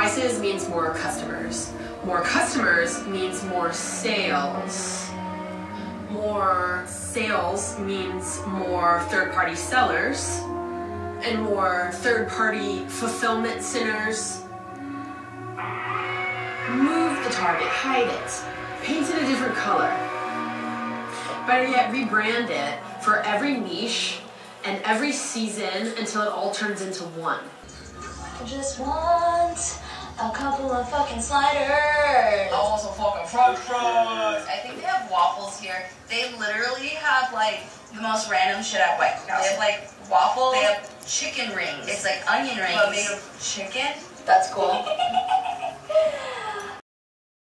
orifices means more customers. More customers means more sales. More sales means more third-party sellers. And more third-party fulfillment centers. Move the target, hide it, paint it a different color. Better yet, rebrand it for every niche and every season until it all turns into one. I just want a couple of fucking sliders. I want some fucking french fries. I think they have waffles here. They literally have like the most random shit at White House. They have like waffles. They have chicken rings. It's like onion rings. But made of chicken. That's cool.